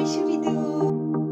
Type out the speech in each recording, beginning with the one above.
mes choubidous.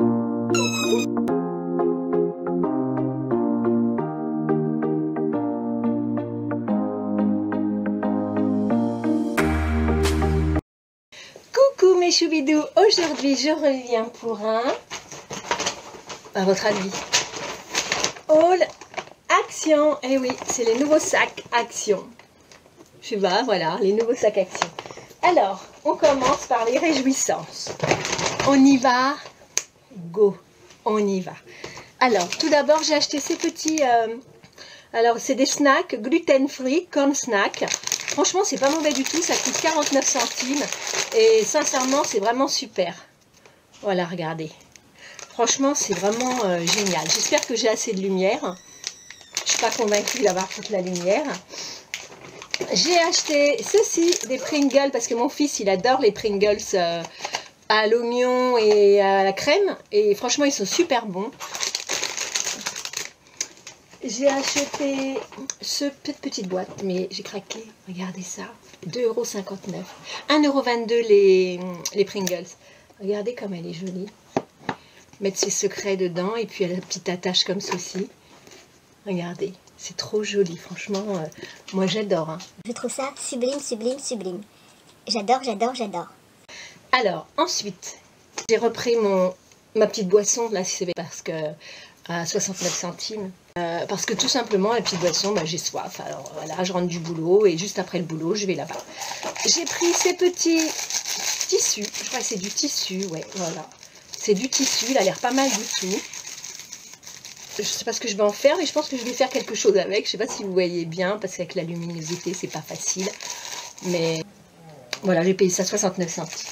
Coucou mes choubidous, aujourd'hui je reviens pour un, à votre avis, haul Action. Et oui, c'est les nouveaux sacs Action. Je sais pas, voilà, les nouveaux sacs Action. Alors, on commence par les réjouissances. On y va, go, on y va. Alors, tout d'abord, j'ai acheté ces petits, alors c'est des snacks gluten-free, corn snack. Franchement, c'est pas mauvais du tout, ça coûte 49 centimes. Et sincèrement, c'est vraiment super. Voilà, regardez. Franchement, c'est vraiment génial. J'espère que j'ai assez de lumière. Je suis pas convaincue d'avoir toute la lumière. J'ai acheté ceci, des Pringles, parce que mon fils, il adore les Pringles à l'oignon et à la crème. Et franchement, ils sont super bons. J'ai acheté cette petite boîte, mais j'ai craqué. Regardez ça, 2,59 €. 1,22 € les Pringles. Regardez comme elle est jolie. Mettre ses secrets dedans et puis elle a la petite attache comme ceci. Regardez, c'est trop joli, franchement, moi j'adore. Hein. Je trouve ça sublime, sublime, sublime. J'adore, j'adore, j'adore. Alors, ensuite, j'ai repris ma petite boisson, là, c'est parce que à 69 centimes. Parce que tout simplement, la petite boisson, bah, j'ai soif. Alors voilà, je rentre du boulot et juste après le boulot, je vais là-bas. J'ai pris ces petits tissus, je crois que c'est du tissu, ouais, voilà. C'est du tissu, il a l'air pas mal du tout. Je ne sais pas ce que je vais en faire, mais je pense que je vais faire quelque chose avec. Je ne sais pas si vous voyez bien, parce qu'avec la luminosité, c'est pas facile. Mais voilà, j'ai payé ça 69 centimes.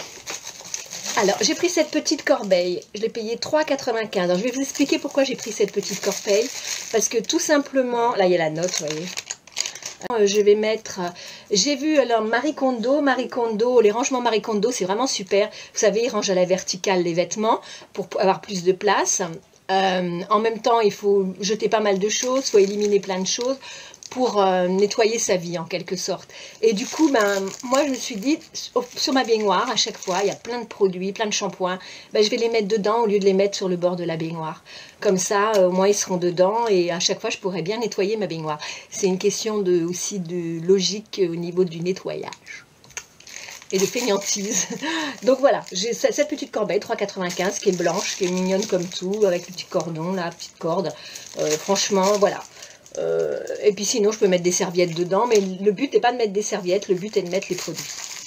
Alors, j'ai pris cette petite corbeille. Je l'ai payée 3,95 €. Alors, je vais vous expliquer pourquoi j'ai pris cette petite corbeille. Parce que tout simplement, là, il y a la note, vous voyez. Je vais mettre, j'ai vu alors Marie Kondo, les rangements Marie Kondo, c'est vraiment super. Vous savez, ils rangent à la verticale les vêtements pour avoir plus de place. En même temps, il faut jeter pas mal de choses, il faut éliminer plein de choses pour nettoyer sa vie en quelque sorte. Et du coup, ben, moi je me suis dit, sur ma baignoire, à chaque fois, il y a plein de produits, plein de shampoings, ben, je vais les mettre dedans au lieu de les mettre sur le bord de la baignoire. Comme ça, au moins ils seront dedans et à chaque fois, je pourrai bien nettoyer ma baignoire. C'est une question aussi de logique au niveau du nettoyage. Et de fainéantise. Donc voilà, j'ai cette petite corbeille 3,95 € qui est blanche, qui est mignonne comme tout, avec le petit cordon, la petite corde. Franchement, voilà. Et puis sinon, je peux mettre des serviettes dedans, mais le but n'est pas de mettre des serviettes, le but est de mettre les produits.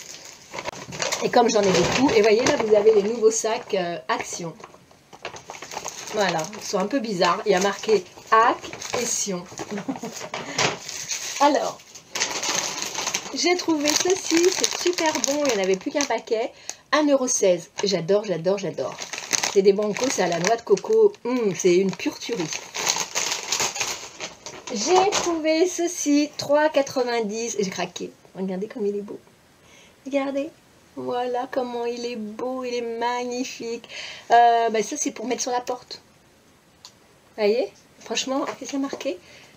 Et comme j'en ai beaucoup, et voyez là, vous avez les nouveaux sacs Action. Voilà, ils sont un peu bizarres. Il y a marqué Action. Alors, j'ai trouvé ceci, c'est super bon, il n'y en avait plus qu'un paquet, 1,16 €. J'adore, j'adore, j'adore. C'est des bancos, c'est à la noix de coco, c'est une pure tuerie. J'ai trouvé ceci, 3,90 €, j'ai craqué. Regardez comme il est beau. Regardez, voilà comment il est beau, il est magnifique. Ben ça c'est pour mettre sur la porte. Vous voyez, franchement, qu'est-ce qu'il y a marqué?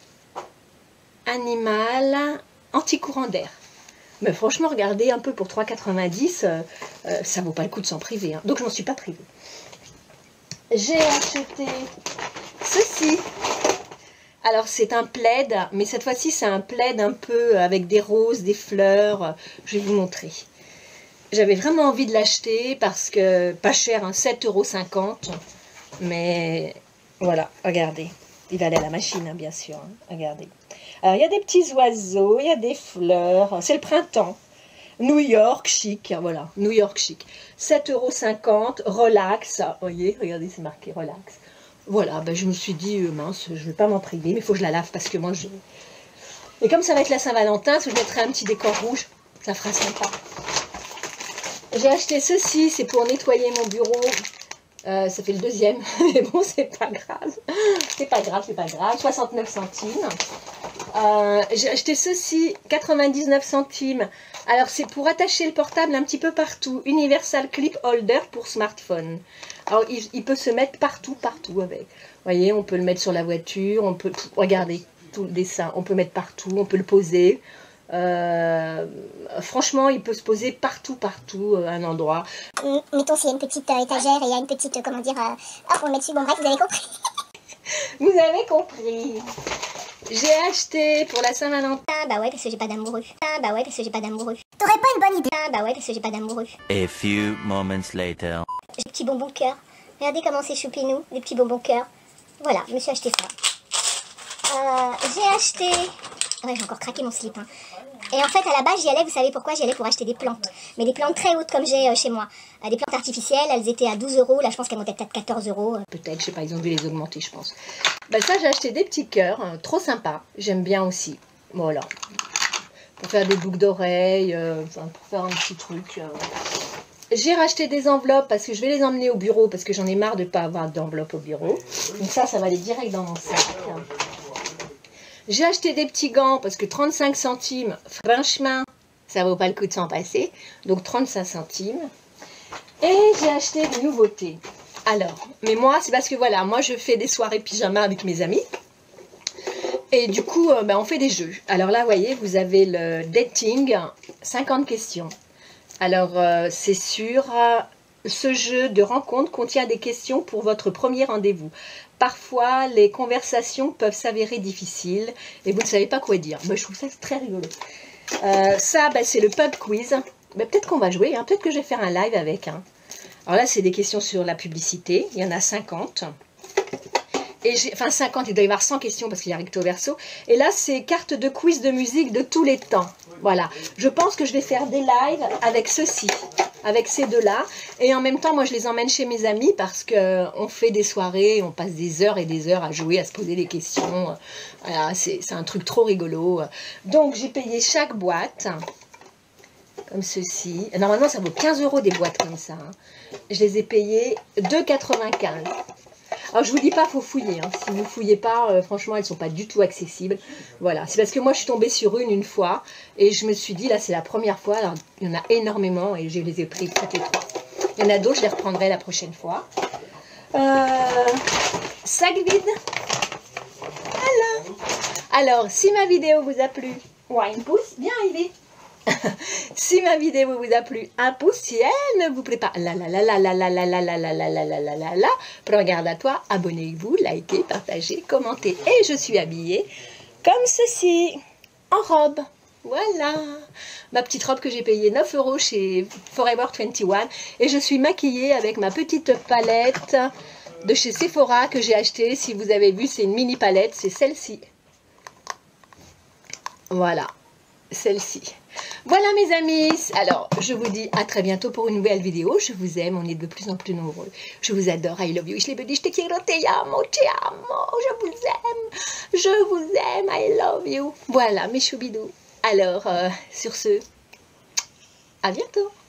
Animal anti-courant d'air. Mais franchement, regardez un peu pour 3,90 €, ça vaut pas le coup de s'en priver. Hein. Donc, je m'en suis pas privée. J'ai acheté ceci. Alors, c'est un plaid, mais cette fois-ci, c'est un plaid un peu avec des roses, des fleurs. Je vais vous montrer. J'avais vraiment envie de l'acheter parce que, pas cher, hein, 7,50 €. Mais voilà, regardez. Il va aller à la machine, hein, bien sûr. Hein. Regardez. Alors, il y a des petits oiseaux, il y a des fleurs. C'est le printemps. New York chic, voilà. New York chic. 7,50 €, relax. Vous voyez, regardez, c'est marqué relax. Voilà, ben, je me suis dit, mince, je ne vais pas m'en priver, mais il faut que je la lave parce que moi, je... Et comme ça va être la Saint-Valentin, je mettrai un petit décor rouge. Ça fera sympa. J'ai acheté ceci, c'est pour nettoyer mon bureau. Ça fait le deuxième, mais bon, c'est pas grave. C'est pas grave, c'est pas grave. 69 centimes. J'ai acheté ceci, 99 centimes. Alors, c'est pour attacher le portable un petit peu partout. Universal Clip Holder pour smartphone. Alors, il peut se mettre partout, partout avec. Vous voyez, on peut le mettre sur la voiture, on peut... Regardez, tout le dessin. On peut mettre partout, on peut le poser. Franchement, il peut se poser partout, un endroit. Mettons s'il y a une petite étagère et il y a une petite, comment dire, hop, on le met dessus, bon bref, vous avez compris. Vous avez compris. J'ai acheté pour la Saint-Valentin. Ah bah ouais, parce que j'ai pas d'amoureux. Ah bah ouais, parce que j'ai pas d'amoureux. T'aurais pas une bonne idée. Ah bah ouais, parce que j'ai pas d'amoureux. A few moments later. J'ai des petits bonbons cœur. Regardez comment c'est choupinou, des petits bonbons cœur. Voilà, je me suis acheté ça. J'ai acheté... Ouais, j'ai encore craqué mon slip. Hein. Et en fait, à la base, j'y allais, vous savez pourquoi? J'y allais pour acheter des plantes. Mais des plantes très hautes comme j'ai chez moi. Des plantes artificielles, elles étaient à 12 €. Là, je pense qu'elles montaient peut-être 14 €. Peut-être, je sais pas, ils ont dû les augmenter, je pense. Ben ça, j'ai acheté des petits cœurs, trop sympa. J'aime bien aussi. Voilà. Pour faire des boucles d'oreilles, pour faire un petit truc. J'ai racheté des enveloppes parce que je vais les emmener au bureau parce que j'en ai marre de ne pas avoir d'enveloppe au bureau. Donc ça va aller direct dans mon sac. J'ai acheté des petits gants parce que 35 centimes, franchement, ça vaut pas le coup de s'en passer. Donc 35 centimes. Et j'ai acheté des nouveautés. Alors, mais moi, c'est parce que voilà, moi je fais des soirées pyjama avec mes amis. Et du coup, on fait des jeux. Alors là, vous voyez, vous avez le dating, 50 questions. Alors, c'est sûr, ce jeu de rencontre contient des questions pour votre premier rendez-vous. Parfois, les conversations peuvent s'avérer difficiles et vous ne savez pas quoi dire. Je trouve ça très rigolo. Ça, c'est le pub quiz. Peut-être qu'on va jouer, hein. Peut-être que je vais faire un live avec. Hein. Alors là, c'est des questions sur la publicité. Il y en a 50. Et enfin, 50, il doit y avoir 100 questions parce qu'il y a recto verso. Et là, c'est carte de quiz de musique de tous les temps. Voilà. Je pense que je vais faire des lives avec ceux-ci, avec ces deux-là. Et en même temps, moi, je les emmène chez mes amis parce qu'on fait des soirées, on passe des heures et des heures à jouer, à se poser des questions. Voilà, c'est un truc trop rigolo. Donc, j'ai payé chaque boîte, comme ceci. Normalement, ça vaut 15 € des boîtes comme ça. Hein. Je les ai payées 2,95 €. Alors, je vous dis pas, il faut fouiller. Hein. Si vous ne fouillez pas, franchement, elles ne sont pas du tout accessibles. Voilà, c'est parce que moi, je suis tombée sur une fois. Et je me suis dit, là, c'est la première fois. Alors, il y en a énormément et je les ai pris toutes les 3. Il y en a d'autres, je les reprendrai la prochaine fois. Sac vide. Voilà. Alors, si ma vidéo vous a plu, un pouce, bien Ivy. Si ma vidéo vous a plu, un pouce. Si elle ne vous plaît pas, regarde à toi, abonnez-vous, likez, partagez, commentez. Et je suis habillée comme ceci, en robe. Voilà, ma petite robe que j'ai payée 9 € chez Forever 21. Et je suis maquillée avec ma petite palette de chez Sephora que j'ai achetée. Si vous avez vu, c'est une mini palette, c'est celle-ci. Voilà, celle-ci. Voilà mes amis, alors je vous dis à très bientôt pour une nouvelle vidéo. Je vous aime, on est de plus en plus nombreux. Je vous adore, I love you, je te quiero, te amo, je vous aime, I love you. Voilà mes choubidous. Alors sur ce, à bientôt.